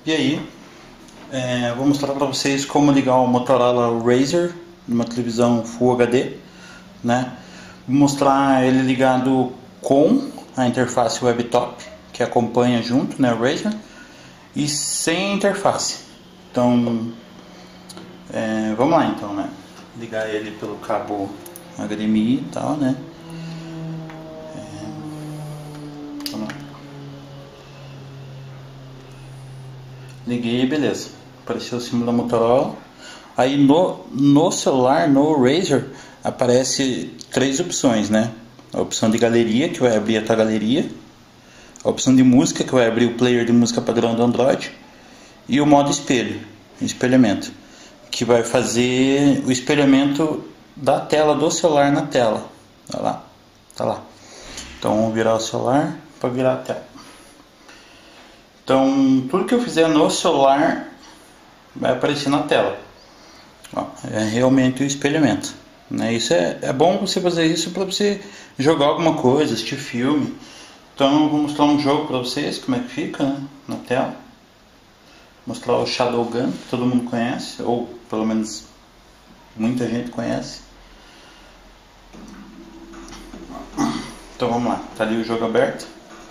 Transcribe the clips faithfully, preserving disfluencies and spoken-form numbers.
E aí, é, vou mostrar para vocês como ligar o Motorola Razr numa televisão Full H D, né? Vou mostrar ele ligado com a interface WebTop que acompanha junto, né, o Razr, e sem interface. Então, é, vamos lá então, né? Ligar ele pelo cabo H D M I e tal, né? É, vamos lá. Liguei, beleza. Apareceu o símbolo da Motorola. Aí no, no celular, no Razr, aparece três opções, né? A opção de galeria, que vai abrir a tua galeria. A opção de música, que vai abrir o player de música padrão do Android. E o modo espelho, espelhamento, que vai fazer o espelhamento da tela do celular na tela. Olha lá, tá lá. Então vamos virar o celular para virar a tela. Então tudo que eu fizer no celular vai aparecer na tela. Ó, é realmente o espelhamento, né? Isso é, é bom você fazer isso para você jogar alguma coisa, assistir filme. Então eu vou mostrar um jogo para vocês, como é que fica, né, na tela. Mostrar o Shadowgun, que todo mundo conhece, ou pelo menos muita gente conhece. Então vamos lá, tá ali o jogo aberto.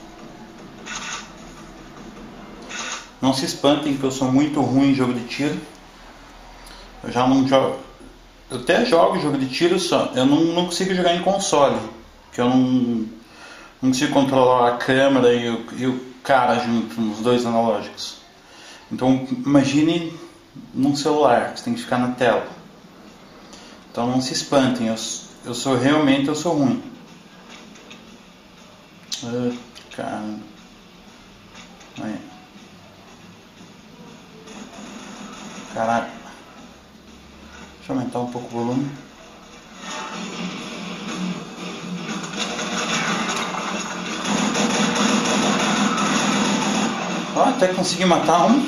Não se espantem que eu sou muito ruim em jogo de tiro. Eu já não jogo. Eu até jogo jogo de tiro, só eu não, não consigo jogar em console, porque eu não, não consigo controlar a câmera e o, e o cara junto nos dois analógicos. Então imagine num celular, você tem que ficar na tela. Então não se espantem, eu, eu sou realmente eu sou ruim. Ah, cara. Aí. Caraca. Deixa eu aumentar um pouco o volume. Ó, até consegui matar um.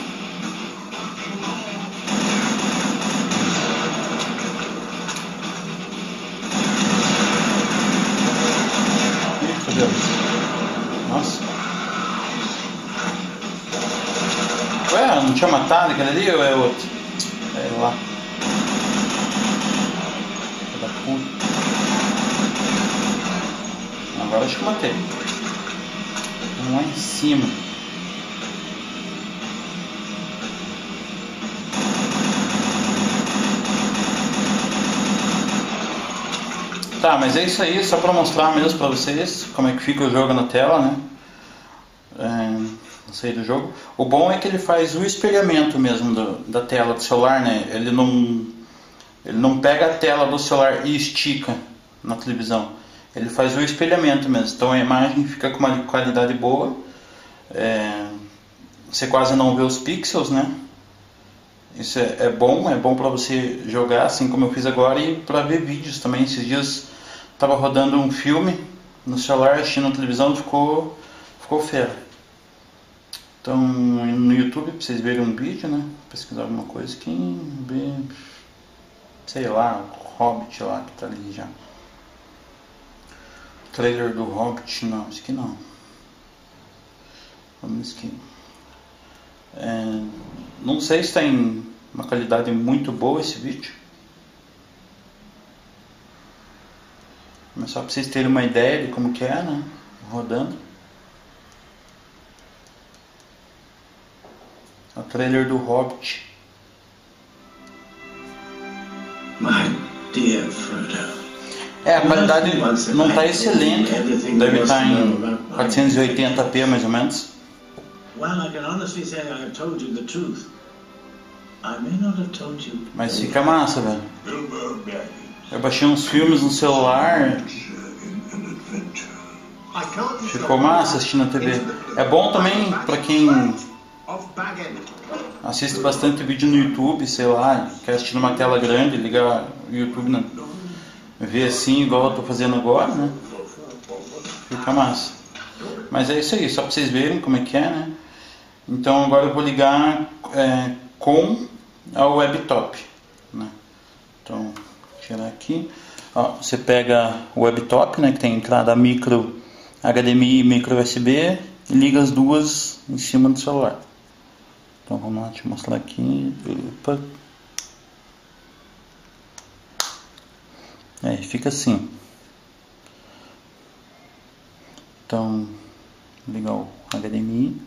Ih, fodeu. Nossa. Ué, não tinha matado aquele ali ou é outro? É lá. Da puta. Agora acho que matei. Vamos lá em cima. Tá, mas é isso aí, só pra mostrar mesmo pra vocês como é que fica o jogo na tela, né? É... Sair do jogo. O bom é que ele faz o espelhamento mesmo do, da tela do celular, né? Ele não, ele não pega a tela do celular e estica na televisão. Ele faz o espelhamento mesmo. Então a imagem fica com uma qualidade boa. É, você quase não vê os pixels, né? Isso é, é bom, é bom para você jogar, assim como eu fiz agora, e para ver vídeos também. Esses dias estava rodando um filme no celular, assistindo na televisão, ficou, ficou fera. Então, no YouTube, pra vocês verem um vídeo, né? Pesquisar alguma coisa aqui, ver, sei lá, o Hobbit lá que tá ali já. Trailer do Hobbit, não, isso aqui não. Vamos aqui. É, não sei se tá em uma qualidade muito boa esse vídeo. Mas só pra vocês terem uma ideia de como que é, né? Rodando. O trailer do Hobbit. My dear Frodo. É, a qualidade não está excelente. Deve estar em quatrocentos e oitenta p mais ou menos. Mas fica massa, velho. Eu baixei uns filmes no celular. Ficou massa assistindo a T V. É bom também para quem assiste bastante vídeo no YouTube, sei lá, quer assistir numa tela grande, ligar o YouTube, né? Ver assim, igual eu tô fazendo agora, né? Fica massa. Mas é isso aí, só pra vocês verem como é que é, né? Então agora eu vou ligar é, com a WebTop, né? Então, vou tirar aqui. Ó, você pega o WebTop, né, que tem entrada micro H D M I e micro U S B, e liga as duas em cima do celular. Então vamos lá, te mostrar aqui. Opa. É, fica assim. Então, ligar o H D M I.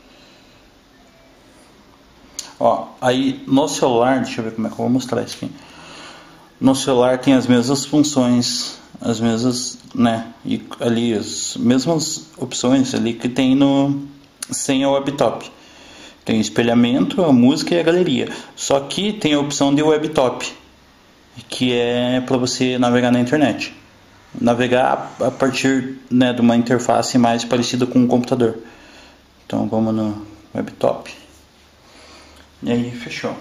Ó, aí no celular, deixa eu ver como é que eu vou mostrar isso aqui. No celular tem as mesmas funções, as mesmas, né, e ali as mesmas opções ali que tem no sem a webtop. Tem o espelhamento, a música e a galeria. Só que tem a opção de webtop, que é para você navegar na internet. Navegar a partir, né, de uma interface mais parecida com um computador. Então vamos no webtop. E aí fechou.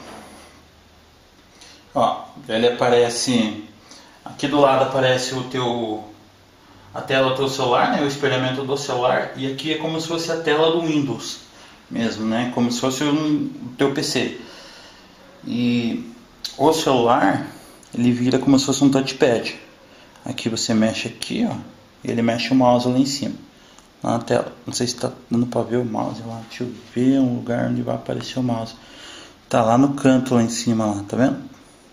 Ó, ele aparece aqui do lado, aparece o teu a tela do teu celular, né, o espelhamento do celular, e aqui é como se fosse a tela do Windows mesmo, né, como se fosse um, o teu P C. E o celular, ele vira como se fosse um touchpad. Aqui você mexe aqui, ó, e ele mexe o mouse lá em cima, lá na tela. Não sei se está dando para ver o mouse lá. Deixa eu ver um lugar onde vai aparecer o mouse. Tá lá no canto lá em cima, lá, tá vendo?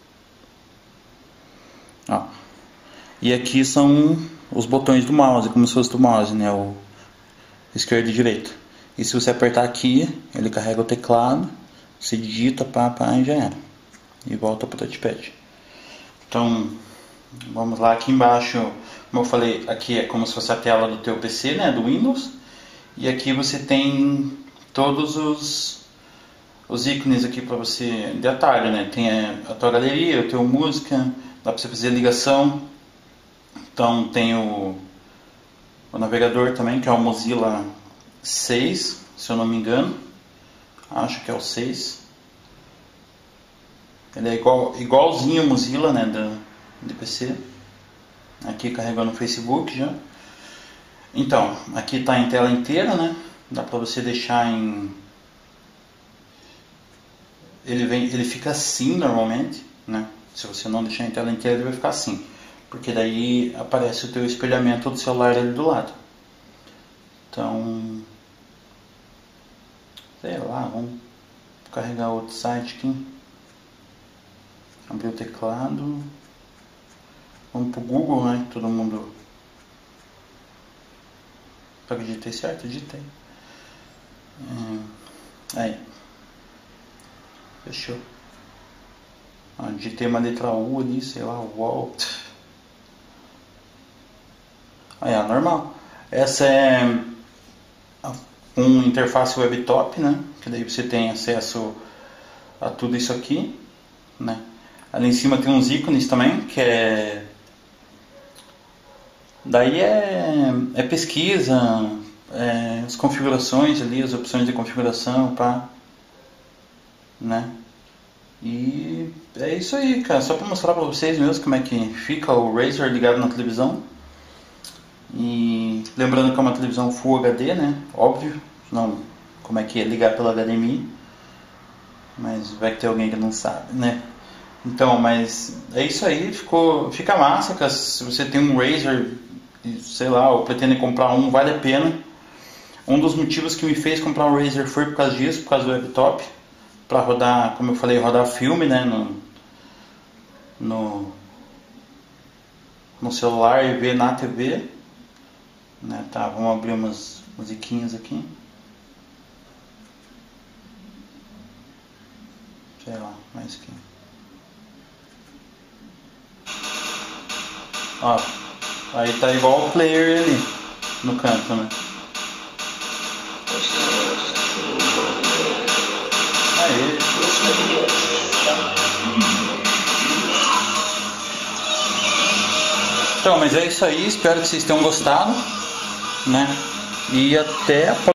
Ó. E aqui são os botões do mouse, como se fosse do mouse, né? O esquerdo e direito. E se você apertar aqui, ele carrega o teclado, você digita, pá, pá, e já era. E volta para o touchpad. Então, vamos lá, aqui embaixo, como eu falei, aqui é como se fosse a tela do teu P C, né, do Windows. E aqui você tem todos os, os ícones aqui para você, de atalho, né? Tem a tua galeria, o teu música, dá para você fazer ligação. Então tem o, o navegador também, que é o Mozilla seis, se eu não me engano. Acho que é o seis. Ele é igual, igualzinho ao Mozilla, né, da, de P C. Aqui carregando o Facebook já. Então, aqui está em tela inteira, né? Dá para você deixar em... Ele, vem, ele fica assim normalmente, né? Se você não deixar em tela inteira, ele vai ficar assim. Porque daí aparece o teu espelhamento do celular ali do lado. Então... sei lá, vamos carregar outro site aqui. Abrir o teclado. Vamos pro Google, né? Todo mundo... Eu digitei certo? Digitei. Hum, aí. Fechou. Ah, digitei uma letra U ali, sei lá, U O L. Aí, é normal. Essa é uma interface webtop, né? Que daí você tem acesso a tudo isso aqui, né? Ali em cima tem uns ícones também, que é... daí é, é pesquisa, é, as configurações ali, as opções de configuração, pá, né? E é isso aí, cara, só para mostrar para vocês mesmo como é que fica o Razer ligado na televisão. E lembrando que é uma televisão Full H D, né? Óbvio, não como é que é ligar pelo H D M I, mas vai ter alguém que não sabe, né? Então, mas é isso aí, ficou, fica massa, cara. Se você tem um Razer, sei lá, ou pretende comprar um, vale a pena. Um dos motivos que me fez comprar um Razer foi por causa disso, por causa do webtop, para rodar, como eu falei, rodar filme, né, no, no, no celular e ver na T V, né? Tá, vamos abrir umas musiquinhas aqui. Sei lá, mais que... Ó, aí tá igual o player ali no canto, né? Aí. Então, mas é isso aí, espero que vocês tenham gostado, né? E até a próxima.